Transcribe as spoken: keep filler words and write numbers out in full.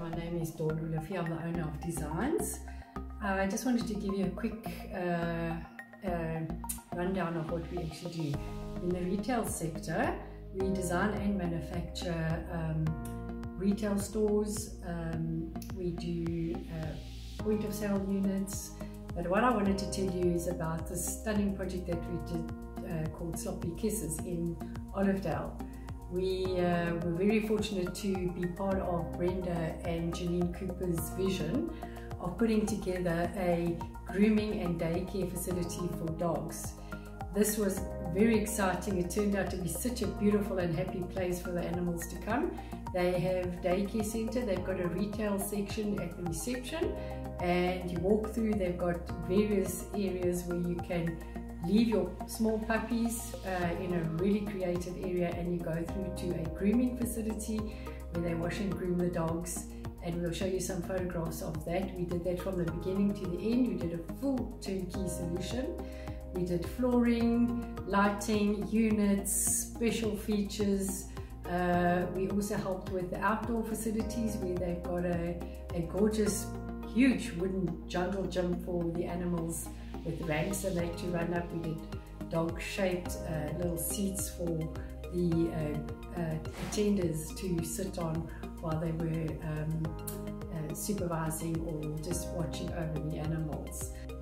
my name is Dawn Olivia. I'm the owner of Designs. Uh, I just wanted to give you a quick uh, uh, rundown of what we actually do. In the retail sector, we design and manufacture um, retail stores. Um, we do uh, point of sale units. But what I wanted to tell you is about this stunning project that we did uh, called Sloppy Kisses in Olivedale. We uh, were very fortunate to be part of Brenda and Janine Cooper's vision of putting together a grooming and daycare facility for dogs. This was very exciting. It turned out to be such a beautiful and happy place for the animals to come. They have daycare center, they've got a retail section at the reception, and you walk through, they've got various areas where you can leave your small puppies uh, in a really creative area, and you go through to a grooming facility where they wash and groom the dogs, and we'll show you some photographs of that. We did that from the beginning to the end. We did a full turnkey solution. We did flooring, lighting, units, special features. Uh, we also helped with the outdoor facilities where they've got a, a gorgeous, huge wooden jungle gym for the animals with ramps and that to run up. We did dog-shaped uh, little seats for the uh, uh, attenders to sit on while they were um, uh, supervising or just watching over the animals.